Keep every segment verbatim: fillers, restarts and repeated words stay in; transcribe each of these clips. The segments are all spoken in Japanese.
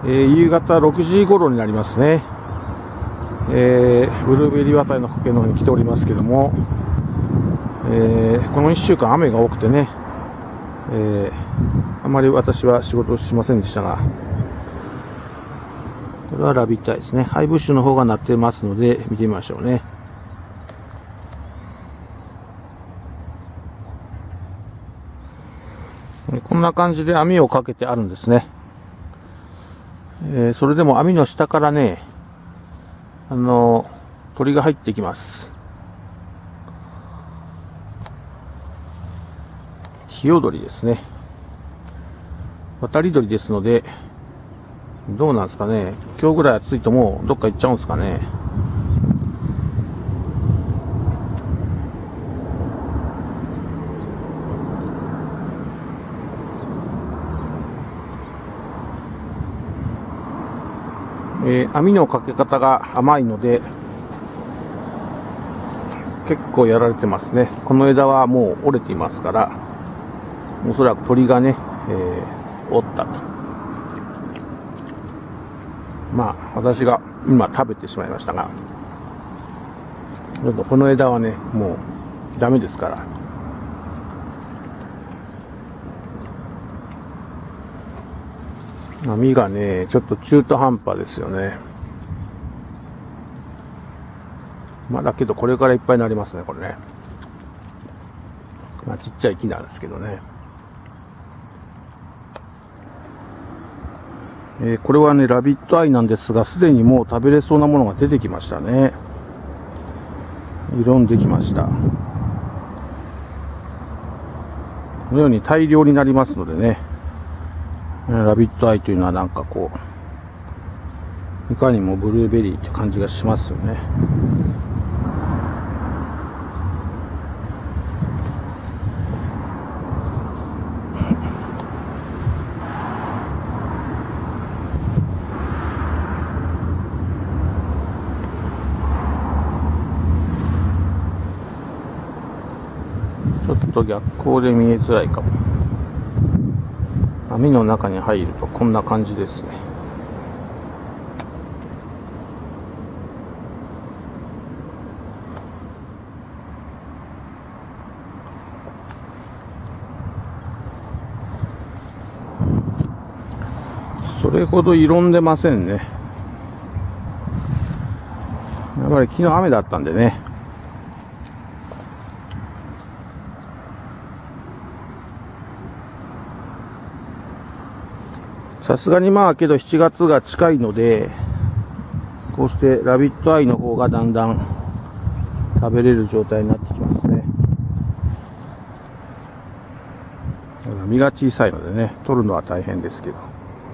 えー、夕方ろくじ頃になりますね。えー、ブルーベリー渡りの苔の方に来ておりますけども、えー、このいっしゅうかん雨が多くてね、えー、あまり私は仕事をしませんでしたが、これはラビットアイですね。ハイブッシュの方が鳴ってますので見てみましょうね。こんな感じで網をかけてあるんですね。えー、それでも網の下からね、あの鳥が入ってきます。ヒヨドリですね。渡り鳥ですので、どうなんですかね。今日ぐらい暑いともうどっか行っちゃうんですかね。えー、網のかけ方が甘いので結構やられてますね。この枝はもう折れていますから、おそらく鳥がね、えー、折ったと。まあ私が今食べてしまいましたが、この枝はねもうダメですから。網がねちょっと中途半端ですよね。まあだけどこれからいっぱいになりますね、これね。まあちっちゃい木なんですけどね。えー、これはねラビットアイなんですが、すでにもう食べれそうなものが出てきましたね。色んできました。このように大量になりますのでね、ラビットアイというのはなんかこういかにもブルーベリーって感じがしますよね。ちょっと逆光で見えづらいかも。網の中に入るとこんな感じですね。それほど色んでませんね。やっぱり昨日雨だったんでね。さすがにまあけどしちがつが近いので、こうしてラビットアイの方がだんだん食べれる状態になってきますね。実が小さいのでね、取るのは大変ですけど。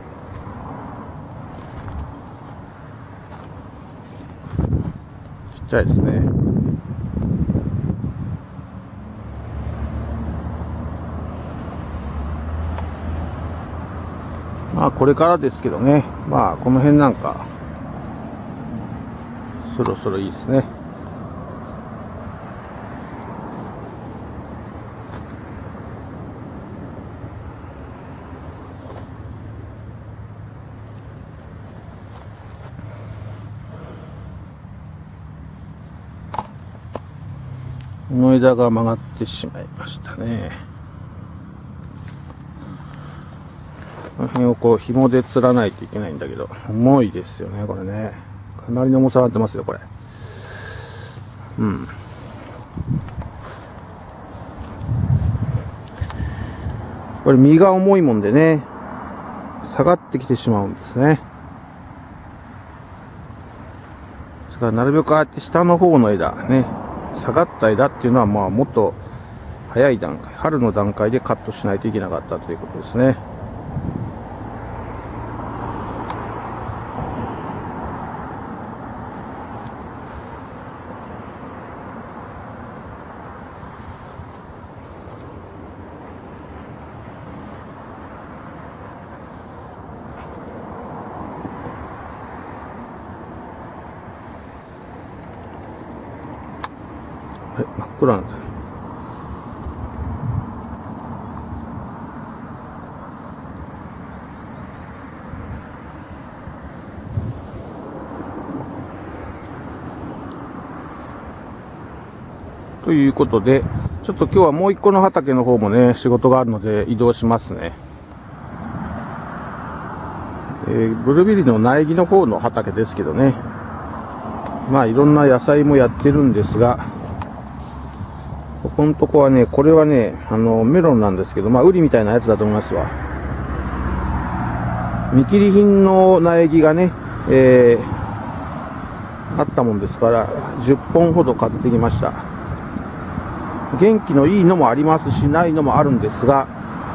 ちっちゃいですね。まあこれからですけどね、まあこの辺なんかそろそろいいですね。この枝が曲がってしまいましたね。この辺をこう紐で吊らないといけないんだけど、重いですよねこれね。かなりの重さがってますよこれ。うん。これ実が重いもんでね、下がってきてしまうんですね。ですからなるべくああやって下の方の枝ね、下がった枝っていうのはまあもっと早い段階、春の段階でカットしないといけなかったということですね。真っ暗なんだね。 ということで、ちょっと今日はもう一個の畑の方もね、仕事があるので移動しますね。えー、ブルーベリーの苗木の方の畑ですけどね。まあいろんな野菜もやってるんですが、ここのとこはね、これはね、あの、メロンなんですけど、まあウリみたいなやつだと思いますわ。見切り品の苗木がね、えー、あったもんですから、じゅっぽんほど買ってきました。元気のいいのもありますし、ないのもあるんですが、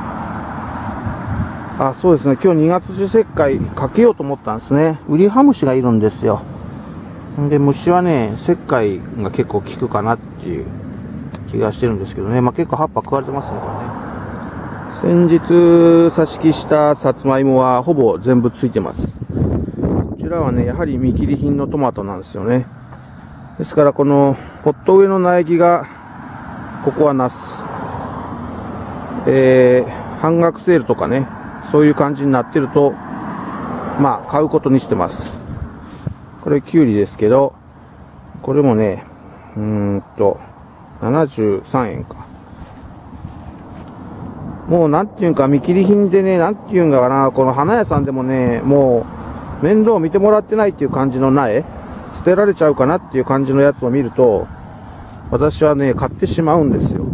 あ、そうですね、今日にがつじゅう節回かけようと思ったんですね。ウリハムシがいるんですよ。で、虫はね、石灰が結構効くかなっていう気がしてるんですけどね。まあ、結構葉っぱ食われてますね、これね。先日、挿し木したさつまいもはほぼ全部ついてます。こちらはね、やはり見切り品のトマトなんですよね。ですから、このポット上の苗木が、ここはナス。えー、半額セールとかね、そういう感じになってると、まあ、買うことにしてます。これキュウリですけど、これもね、うーんと、ななじゅうさんえんか。もうなんていうんか、見切り品でね、なんていうんかな、この花屋さんでもね、もう、面倒見てもらってないっていう感じの苗、捨てられちゃうかなっていう感じのやつを見ると、私はね、買ってしまうんですよ。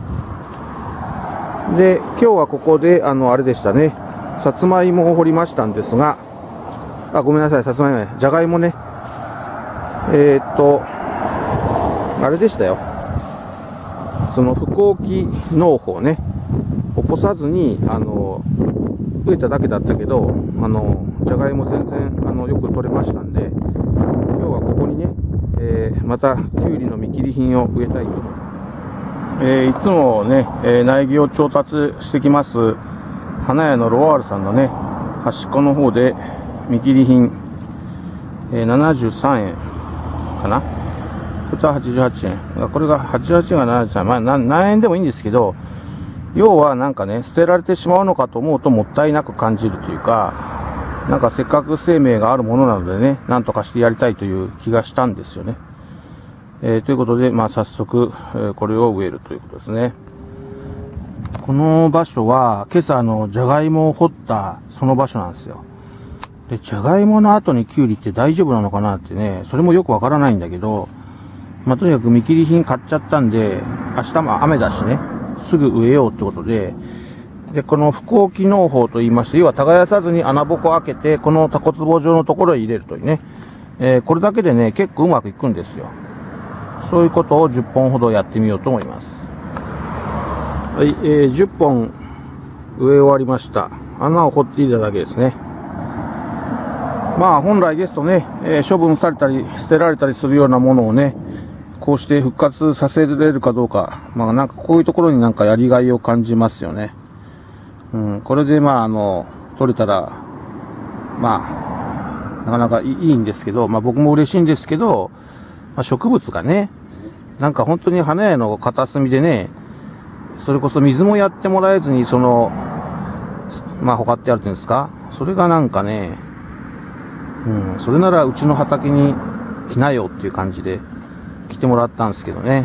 で、今日はここで、あの、あれでしたね、さつまいもを掘りましたんですが、あ、ごめんなさい、さつまいもね、じゃがいもね。えー、っと、あれでしたよ。その、不耕起農法ね、起こさずに、あの、植えただけだったけど、あの、じゃがいも全然、あの、よく取れましたんで、今日はここにね、えー、また、きゅうりの見切り品を植えたいと。えー、いつもね、えー、苗木を調達してきます、花屋のロワールさんのね、端っこの方で、見切り品、えー、ななじゅうさんえんかな。こちらはちじゅうはちえん。これがはちじゅうはちえんがななじゅうさんえん。まあ何、何円でもいいんですけど、要はなんかね、捨てられてしまうのかと思うともったいなく感じるというか、なんかせっかく生命があるものなのでね、なんとかしてやりたいという気がしたんですよね。えー、ということで、まあ早速、えー、これを植えるということですね。この場所は、今朝のじゃがいもを掘ったその場所なんですよ。で、じゃがいもの後にキュウリって大丈夫なのかなってね、それもよくわからないんだけど、まあ、とにかく見切り品買っちゃったんで、明日も雨だしね、すぐ植えようってことで、で、この不耕起農法と言いまして、要は耕さずに穴ぼこ開けて、このタコ壺状のところへ入れるというね、えー、これだけでね、結構うまくいくんですよ。そういうことをじゅっぽんほどやってみようと思います。はい、えー、じゅっぽん植え終わりました。穴を掘っていただけですね。まあ本来ですとね、えー、処分されたり捨てられたりするようなものをね、こうして復活させれるかどうか、まあなんかこういうところになんかやりがいを感じますよね。うん、これでまああの、取れたら、まあ、なかなかいいんですけど、まあ僕も嬉しいんですけど、まあ、植物がね、なんか本当に花屋の片隅でね、それこそ水もやってもらえずに、その、まあ、ほかってあるっていうんですか、それがなんかね、うん、それならうちの畑に来なよっていう感じで来てもらったんですけどね。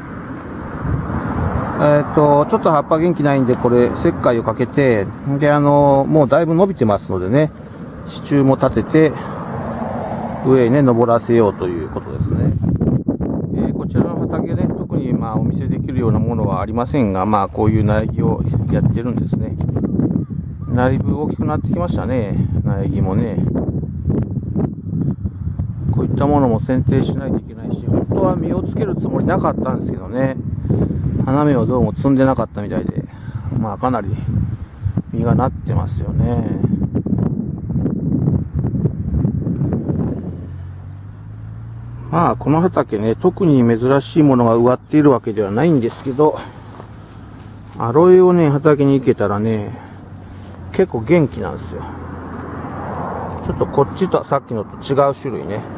えっと、ちょっと葉っぱ元気ないんで、これ、石灰をかけて、で、あの、もうだいぶ伸びてますのでね、支柱も立てて、上へね、登らせようということですね。えー、こちらの畑ね、特にまあお見せできるようなものはありませんが、まあこういう苗木をやってるんですね。だいぶ大きくなってきましたね、苗木もね。こういったものも剪定しないといけないし、本当は実をつけるつもりなかったんですけどね、花芽をどうも摘んでなかったみたいで、まあかなり実がなってますよね。まあこの畑ね、特に珍しいものが植わっているわけではないんですけど、アロエをね、畑に行けたらね、結構元気なんですよ。ちょっとこっちとさっきのと違う種類ね。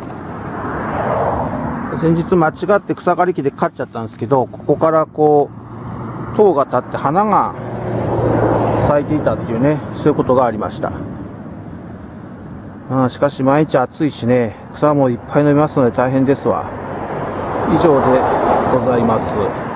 先日間違って草刈り機で刈っちゃったんですけど、ここからこう、塔が立って花が咲いていたっていうね、そういうことがありました。ああ、しかし毎日暑いしね、草もいっぱい伸びますので大変ですわ。 以上でございます。